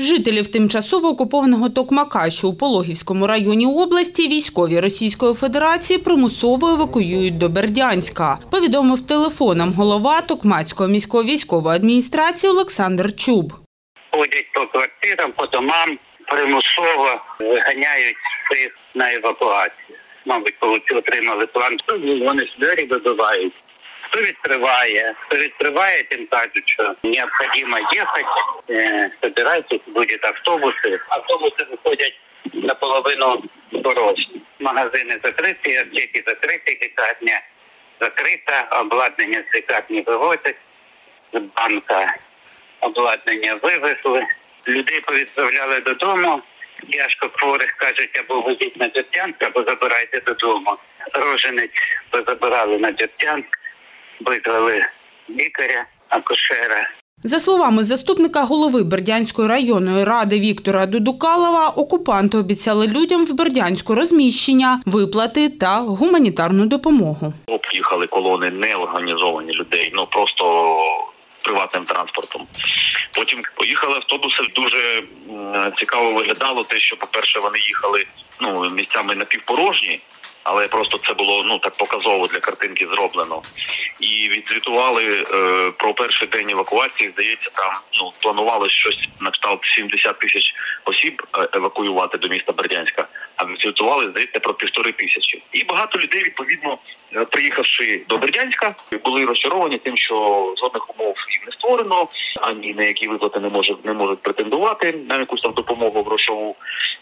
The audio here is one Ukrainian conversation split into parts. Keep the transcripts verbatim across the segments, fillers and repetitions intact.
Жителів тимчасово окупованого Токмака, що у Пологівському районі області, військові Російської Федерації примусово евакуюють до Бердянська, повідомив телефоном голова Токмацької міської військової адміністрації Олександр Чуб. Ходять по квартирам, по домам, примусово виганяють всіх на евакуацію. Мабуть, отримали план, вони ж двері добивають. Хто відкриває, хто відкриває, тим кажуть, що необхідно їхати, збирайтесь, будуть автобуси. Автобуси виходять наполовину порожні. Магазини закриті, аптеки закриті, лікарня закрита, обладнання з лікарні вивозять, з банка обладнання вивезли. Людей повідправляли додому, тяжко хворих кажуть, або везіть на Бердянськ, або забирайте додому. Роженець позабирали на Бердянськ. Викликали лікаря, акушера. За словами заступника голови Бердянської районної ради Віктора Дудукалова, окупанти обіцяли людям в Бердянську розміщення, виплати та гуманітарну допомогу. Об'їхали колони неорганізовані людей, ну просто приватним транспортом. Потім поїхали автобуси. Дуже цікаво виглядало те, що, по-перше, вони їхали ну, місцями напівпорожні, але просто це було ну так показово для картинки зроблено. І відзвітували е, про перший день евакуації. Здається, там ну планували щось на кшталт сімдесят тисяч осіб евакуювати до міста Бердянська, а відзвітували, здається, про півтори тисячі. І багато людей, відповідно, приїхавши до Бердянська, були розчаровані тим, що жодних умов їм не створено, ані на які виплати не можуть не можуть претендувати на якусь там допомогу грошову.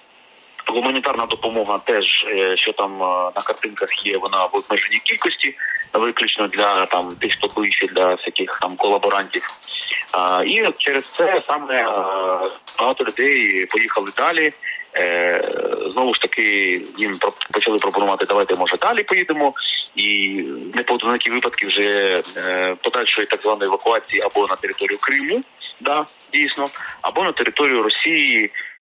Гуманітарна допомога теж, що там на картинках є, вона в обмеженій кількості, виключно для там тих, хто ближче, для всяких там колаборантів. А, і через це саме а, багато людей поїхали далі. Е, знову ж таки, їм почали пропонувати, давайте, може, далі поїдемо. І непоодинокі випадки вже е, подальшої так званої евакуації або на територію Криму, да, дійсно, або на територію Росії.